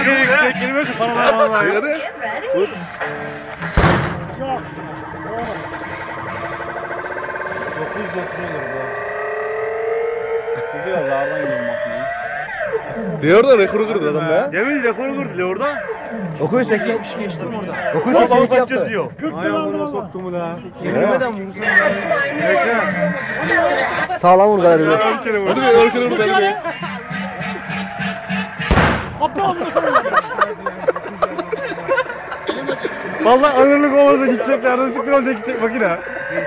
Tek girmiyorsun falan vallahi. Hadi. Dur. Yok. 9 olur bu. Gidiyor lardan gidiyor makine. Leor'da rekoru kırdı adam be. Demin rekoru kırdı Leor'da. 980 geçtim orada. Baba 982 kaç yaptı. yazıyor? Ayağımına soktu mu la? Girmeden vursam. Bekle. Sağlam vur galiba. Hadi be Örkan orada hadi be. Vallahi ağırlık olmasa gidecek yardım siktir olacak gidecek makine.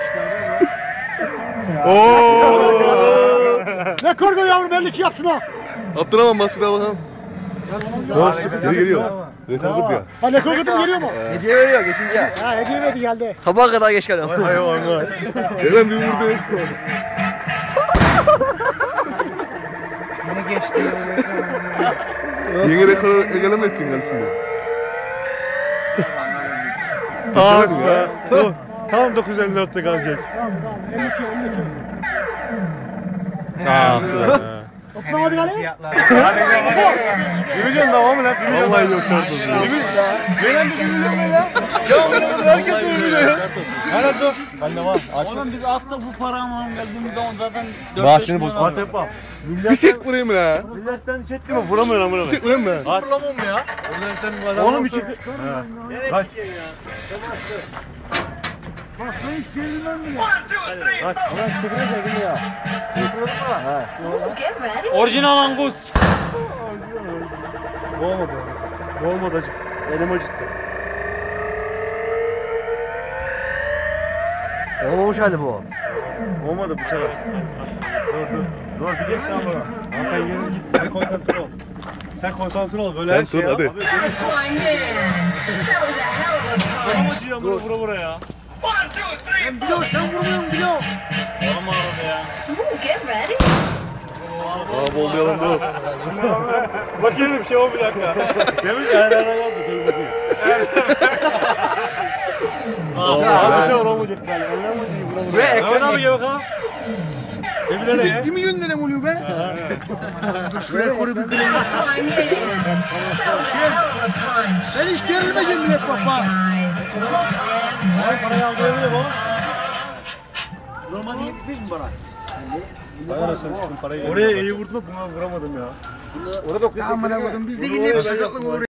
Ooo. Rekor gol yavrum 52 yap şunu. Abdurrahman basına bakalım. Geri geliyor. Rekor kırdı ya. Ha rekor kırdım geliyor mu? Hediye veriyor geçince. Ha hediye verdi geldi. Sabaha kadar geç kalıyorum. Hayvanlar. Eren bir vurdu. Yine geçti. Yeni rekoru egaleme ettin gel şimdi. Ah be. Tam 954'te kalacak. Tamam 52 52. Ah be. Toplam hadi gari. Milyon devamı lan. Vallahi yok şart olsun. Veren de 1 milyon ne lan? Ya herkes de 1 milyon. Nerede dur? Bende var. Oğlum biz attık bu para ama geldiğimiz zaman zaten 4-5 Bahçeni milyon boz. aldık. At yapma. Bir tek vurayım la. Milletten çekti mi? Vuramıyor lan Bir vuramıyor. tek vurayım mı? Sıfırlamam mı ya? Oğlum içi. Kaç? Ulan sıfıra çekildi ya. Orijinal Angus. Olmadı. Olmadı acık. Elim acıttı. Olmamış hali bu. Olmadı bu sefer. Dur. Dur bir git lan bana. Ama sen yeni git. Sen konsantre ol. Sen konsantre ol. Böyle Sen her şey tut, hadi. yap. Acıyor bunu vura ya. Ben biliyorum sen vurmuyorsun biliyorum. Oğlum arada ya. Aa bollayalım bu. Bakayım bir şey oldu bir dakika. Demiş aynen yaptı. Dur bakayım. Aa, bir şey olmayacak yani. Anlamadın. Buraya Ekran abi gel bakalım. Ebilere ya. 1 milyon lira mı oluyor be? Şuraya koru bir kırayım. Ben hiç gerilmeyeceğim bile baba. Parayı aldırabilir bu. Normalde 75 mi bana? Vay anasını sıkın parayı. Oraya iyi vurdum buna vuramadım ya. Orada 980. Amına koydum biz de yine bir şey yok.